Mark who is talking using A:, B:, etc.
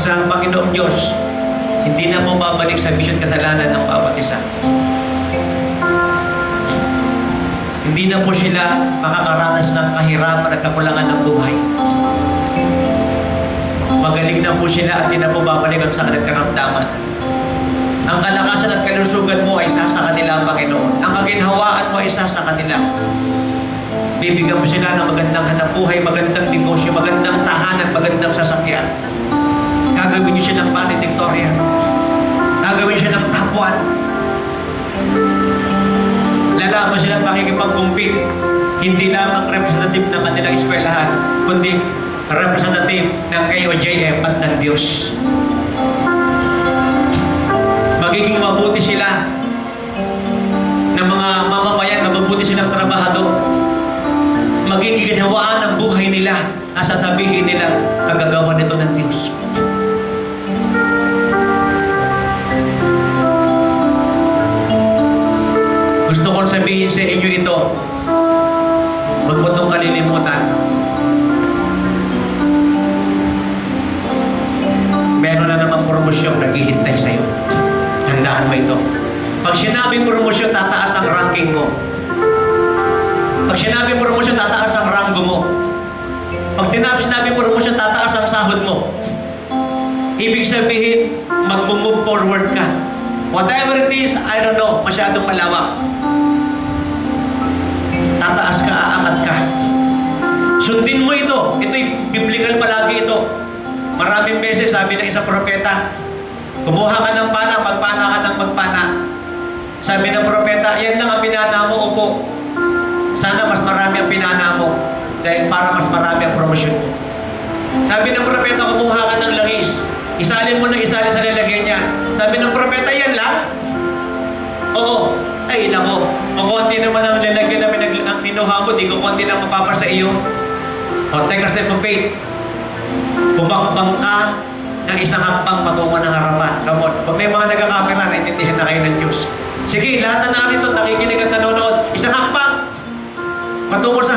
A: isa ang Panginoong Diyos, hindi na mo babalik sa misyon kasalanan ng bawat isa. Hindi na po sila makakaranas ng kahirapan at kakulangan ng buhay. Magaling na po sila at hindi na po babalik ang sakit at karamdaman. Ang kalakasan at kalusugan mo ay isa sa kanila, Panginoon. Ang kaginhawaan mo ay isa sa kanila. Bibigyan mo sila ng magandang hanapbuhay, magandang negosyo, magandang tahanan, magandang sasakyan. Gagawin niyo siya ng valedictorian. Gagawin siya ng top 1. Lalaman sila ng pakikipag-compete. Hindi lamang representative ng kanilang eskwelahan, kundi representative ng KOJF at ng Diyos. Magiging mabuti sila ng mga mamamayan, mabubuti silang trabahador. Magiging ginhawaan ng buhay nila na sasabihin nila, kagagawa nito ng Diyos. Gusto kong sabihin sa inyo ito, huwag mo itong kalilimutan. Meron na namang promosyon naghihintay sa iyo. Tandaan mo ito. Pag sinabing promosyon, tataas ang ranking mo. Pag sinabing promosyon, tataas ang rango mo. Pag sinabing promosyon, tataas ang sahod mo. Ibig sabihin, mag-move forward ka. Whatever it is, I don't know, masyadong malawak. Tataas ka, aangat ka. Sundin mo ito. Ito'y biblical palagi ito. Maraming beses, sabi ng isang propeta, kumuha ka ng pana, magpana ka ng magpana. Sabi ng propeta, yan lang ang pinana mo, upo. Sana mas marami ang pinana mo dahil para mas marami ang promosyon mo. Sabi ng propeta, kumuha ka ng langis. Isalin mo na isali sa lalagyan niya. Sabi ng propeta, yan lang? Oo. Ay, nako. Kung konti naman ang lalagyan namin ang kinuha mo, di ko konti lang mapapar sa iyo. O, take a step of faith. Bumakbang ka ng isang hakbang patungo ng harapan. Come on. Pag may mga nagkakapira, naintindihan na kayo ng Diyos. Sige, lahat na namin ito, nakikinig at nanonood. Isang hakbang patungo sa